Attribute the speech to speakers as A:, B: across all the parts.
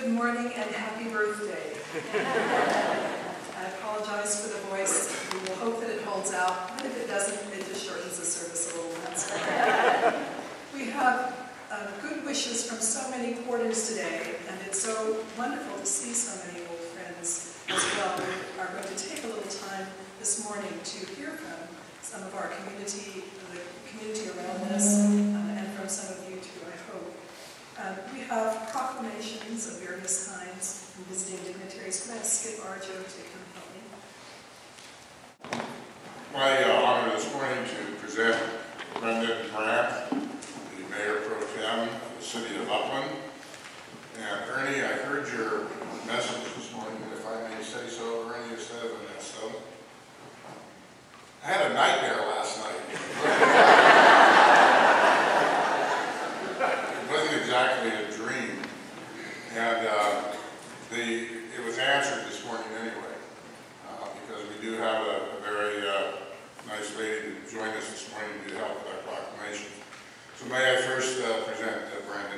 A: Good morning and happy birthday. I apologize for the voice. We will hope that it holds out, but if it doesn't, it just shortens the service a little bit. We have good wishes from so many quarters today, and it's so wonderful to see so many old friends as well. We are going to take a little time this morning to hear from some of our community, the community around us, and from some of you too, I hope. We have proclamations of various kinds from visiting dignitaries. Could I skip Arjo to come help me?
B: My honor this morning to present Brandt, the Mayor Pro Tem of the City of Upland. And Ernie, I heard your message this morning, if I may say so, Ernie, you said it, so. I had a nightmare last night. It wasn't exactly a dream. And it was answered this morning anyway, because we do have a very nice lady to join us this morning to help with our proclamation. So may I first present Brandon.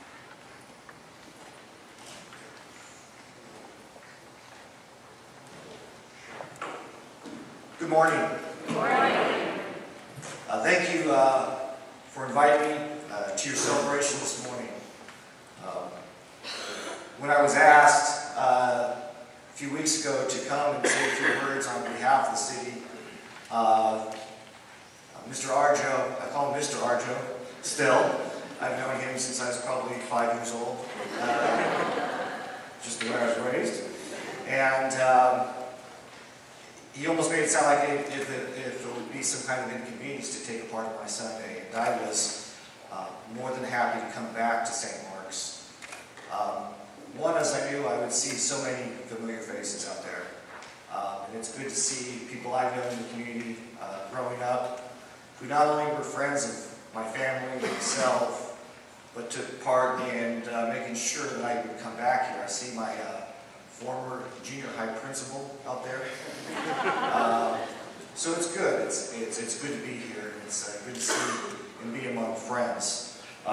C: Good morning.
D: Good morning.
C: Thank you for inviting me to your celebration this morning. When I was asked a few weeks ago to come and say a few words on behalf of the city, Mr. Arjo, I call him Mr. Arjo still. I've known him since I was probably 5 years old, just the way I was raised. And he almost made it sound like if it would be some kind of inconvenience to take a part of my Sunday. And I was more than happy to come back to St. Mark's. One, as I knew I would see so many familiar faces out there. And it's good to see people I've known in the community growing up, who not only were friends of my family, myself, but took part in making sure that I would come back here. I see my former junior high principal out there. So it's good. It's good to be here. It's good to see and be among friends.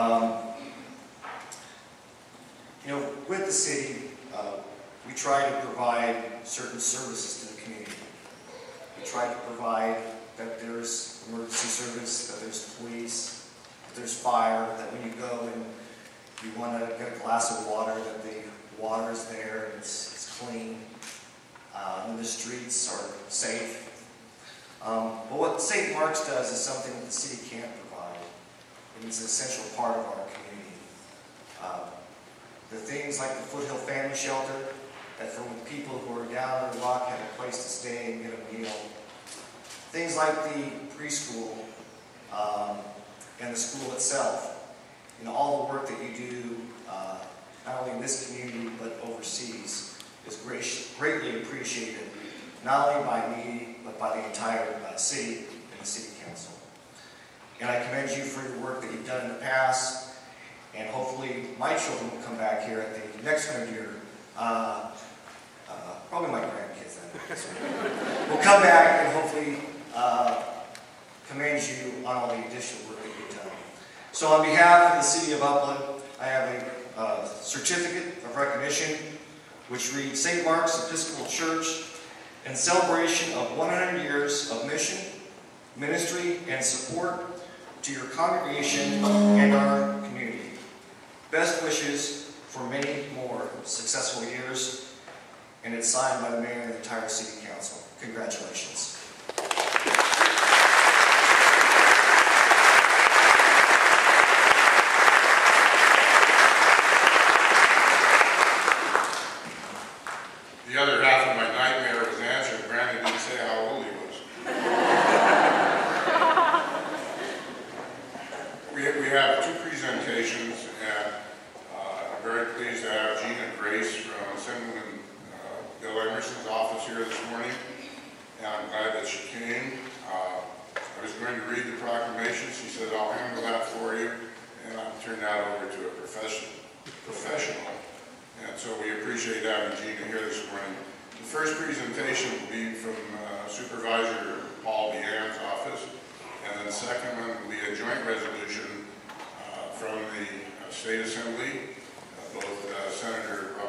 C: You know, with the city, we try to provide certain services to the community. We try to provide that there's emergency service, that there's police, that there's fire, that when you go and you want to get a glass of water, that the water is there and it's clean, and the streets are safe. But what St. Mark's does is something that the city can't provide. It's an essential part of our community. The things like the Foothill Family Shelter, that for when people who are down on the rock have a place to stay and get a meal. Things like the preschool and the school itself. And all the work that you do, not only in this community but overseas, is greatly appreciated, not only by me, but by the entire city and the city council. And I commend you for your work that you've done in the past, and hopefully my children will come back here at the next 100 year, probably my grandkids then. Will come back and hopefully commend you on all the additional work that you've done. So on behalf of the City of Upland, I have a certificate of recognition which reads St. Mark's Episcopal Church in celebration of 100 years of mission, ministry, and support to your congregation and our community. Best wishes for many more successful years, and it's signed by the Mayor and the entire City Council. Congratulations.
B: The other half of my nightmare was answered. Brandon didn't say how old he was. We have two presentations, and I'm very pleased to have Gina from Senatorial Bill Emmerson's office here this morning, and I'm glad that she came. I was going to read the proclamation. She said, I'll handle that for you, and I'll turn that over to a professional. And so we appreciate having Gina here this morning. The first presentation will be from Supervisor Paul Biane's office, and then the second one will be a joint resolution from the State Assembly, both Senator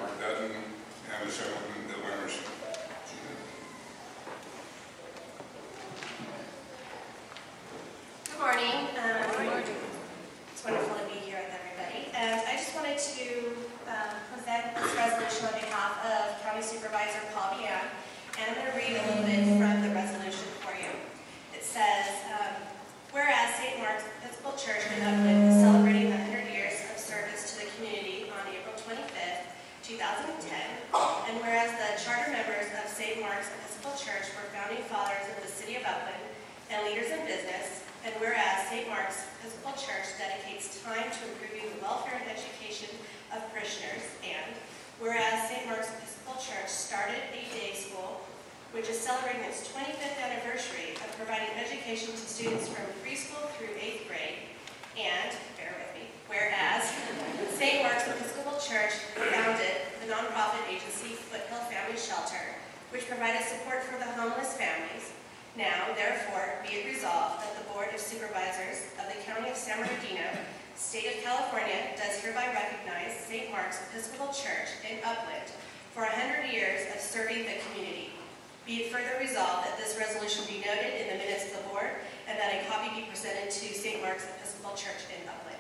D: Supervisor Biane, and I'm going to read a little bit from the resolution for you. It says, whereas St. Mark's Episcopal Church in Upland is celebrating the 100 years of service to the community on April 25th, 2010, and whereas the charter members of St. Mark's Episcopal Church were founding fathers of the city of Upland and leaders in business, and whereas St. Mark's Episcopal Church dedicates time to improving the welfare and education of parishioners, and whereas St. Mark's Episcopal Church started a day school, which is celebrating its 25th anniversary of providing education to students from preschool through 8th grade, and, bear with me, whereas St. Mark's Episcopal Church founded the nonprofit agency Foothill Family Shelter, which provided support for the homeless families. Now, therefore, be it resolved that the Board of Supervisors of the County of San Bernardino, State of California, does hereby recognize St. Mark's Episcopal Church in Upland for 100 years of serving the community. Be it further resolved that this resolution be noted in the minutes of the Board and that a copy be presented to St. Mark's Episcopal Church in Upland.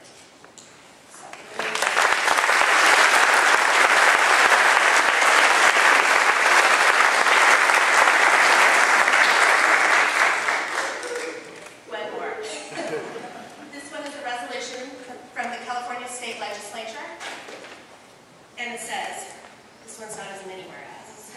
D: One more. This one is a resolution from the California State Legislature, and it says, this one's not as many whereas.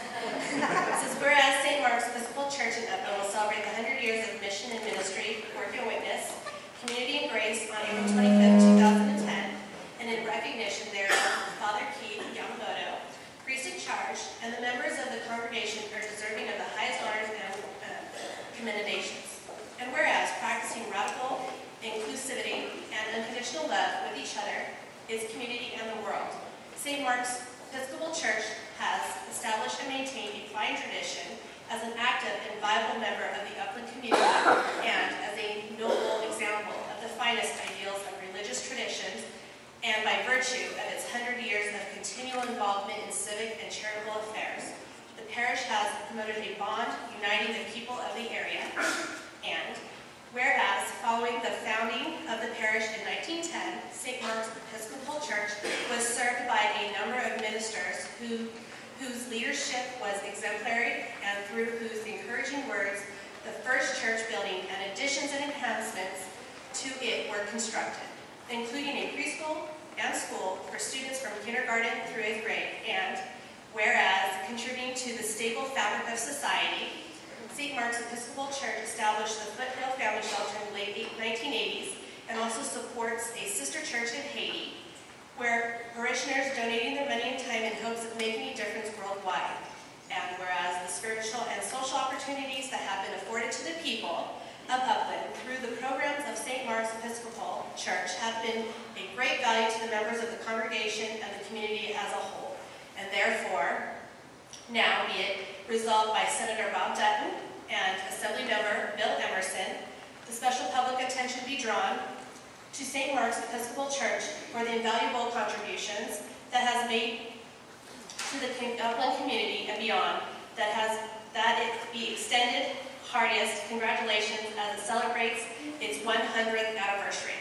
D: It says, whereas St. Mark's Episcopal Church in Upland will celebrate the 100 years of mission and ministry, work and witness, community and grace on April 25th, 2010, and in recognition thereof, Father Keith Yamamoto, priest in charge, and the members of the congregation are deserving of the highest honors and commendations. And whereas practicing radical inclusivity and unconditional love with each other, its community, and the world, St. Mark's Episcopal Church has established and maintained a fine tradition as an active and viable member of the Upland community and as a noble example of the finest ideals of religious traditions, and by virtue of its 100 years of continual involvement in civic and charitable affairs, the parish has promoted a bond uniting the people of the area. And whereas, following the founding of the parish in 1910, St. Mark's Episcopal Church was served by a number of ministers whose leadership was exemplary and through whose encouraging words the first church building and additions and enhancements to it were constructed, including a preschool and school for students from kindergarten through 8th grade. And whereas, contributing to the stable fabric of society, St. Mark's Episcopal Church established the Foothill Family Shelter in the late 1980s and also supports a sister church in Haiti, where parishioners donating their money and time in hopes of making a difference worldwide. And whereas the spiritual and social opportunities that have been afforded to the people of Upland through the programs of St. Mark's Episcopal Church have been a great value to the members of the congregation and the community as a whole. And therefore, now be it resolved by Senator Dutton and Assembly Member Bill Emmerson, the special public attention be drawn to St. Mark's Episcopal Church for the invaluable contributions that has made to the Upland community and beyond, that it be extended heartiest congratulations as it celebrates its 100th anniversary.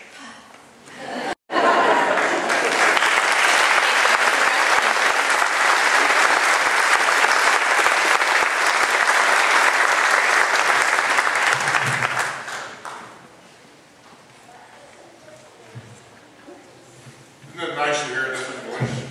B: Isn't it nice to hear a different voice?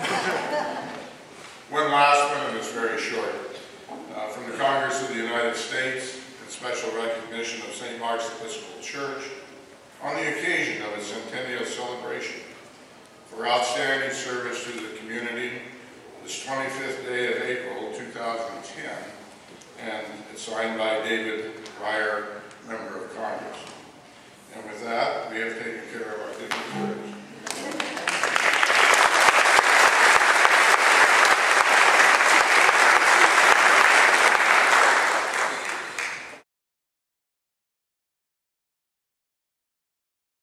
B: One last one, and it's very short. From the Congress of the United States, in special recognition of St. Mark's Episcopal Church, on the occasion of its centennial celebration, for outstanding service to the community, this 25th day of April 2010, and it's signed by David Dreier, Member of Congress. And with that, we have taken care of our dignitaries.